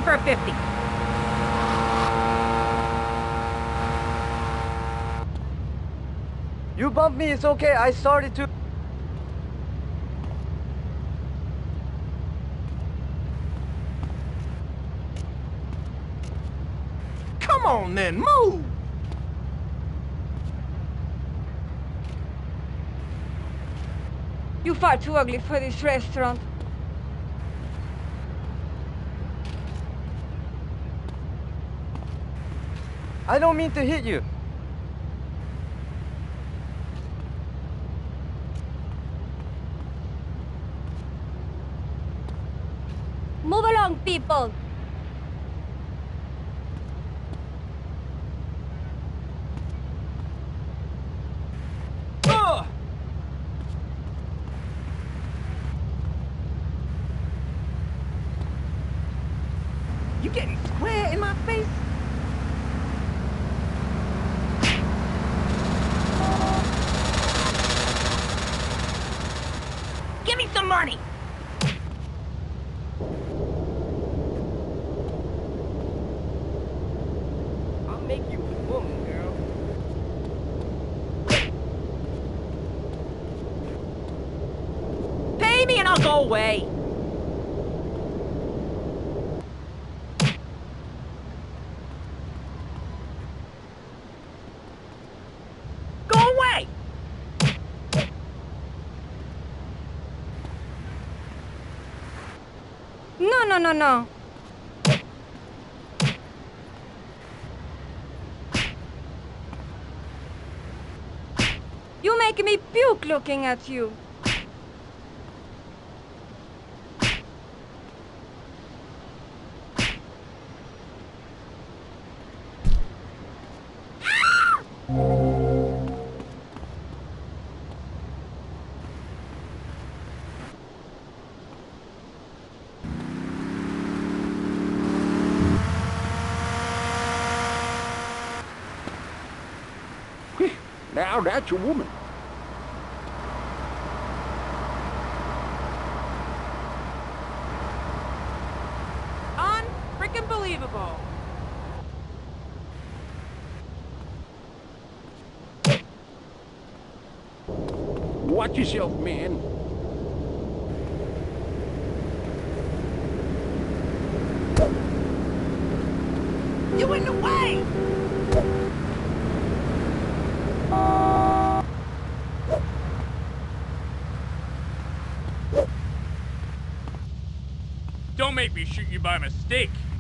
for a 50. You bumped me, it's okay. I started to. Come on then, move! You're far too ugly for this restaurant. I don't mean to hit you. Move along, people. You getting square in my face? Give me some money! I'll make you a woman, girl. Pay me and I'll go away. Go away! No, no, no, no. You're making me puke looking at you. Now that's a woman. Unfreaking believable. Watch yourself, man. You in the way! Don't make me shoot you by mistake.